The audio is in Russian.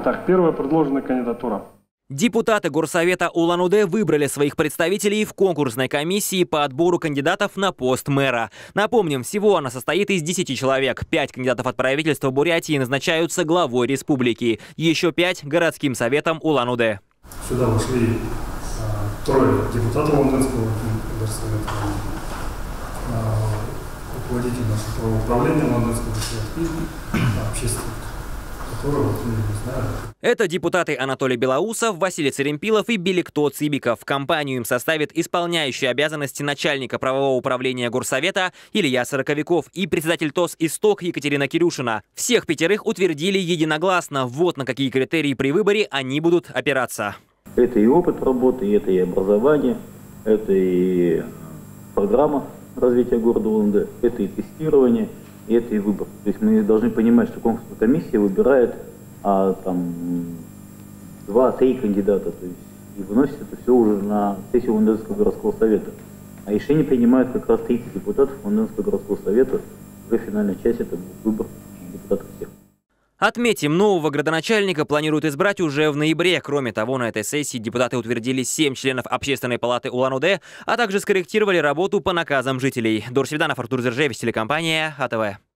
Так, первая предложенная кандидатура. Депутаты Горсовета Улан-Удэ выбрали своих представителей в конкурсной комиссии по отбору кандидатов на пост мэра. Напомним, всего она состоит из 10 человек. 5 кандидатов от правительства Бурятии назначаются главой республики. Еще 5 – городским советом Улан-Удэ. Сюда вошли трое депутатов Улан-Удэнского горсовета, руководитель нашего управления Улан-Удэнского горсовета и общественник, которого не знаю. Это депутаты Анатолий Белоусов, Василий Церемпилов и Беликто Цибиков. Компанию им составит исполняющий обязанности начальника правового управления Горсовета Илья Сороковиков и председатель ТОС «Исток» Екатерина Кирюшина. Всех 5 утвердили единогласно. Вот на какие критерии при выборе они будут опираться. Это и опыт работы, это и образование, это и программа развития города Улан-Удэ, это и тестирование, и это и выбор. То есть мы должны понимать, что конкурсная комиссия выбирает там 2-3 кандидата, то есть и выносит это все уже на сессию Улан-Удэнского городского совета. А решение принимают как раз 30 депутатов Улан-Удэнского городского совета. Уже финальная часть — это выбор депутатов всех. Отметим, нового градоначальника планируют избрать уже в ноябре. Кроме того, на этой сессии депутаты утвердили 7 членов Общественной палаты Улан-Удэ, а также скорректировали работу по наказам жителей. Дор Свиданов, Артур Зержевич, телекомпания АТВ.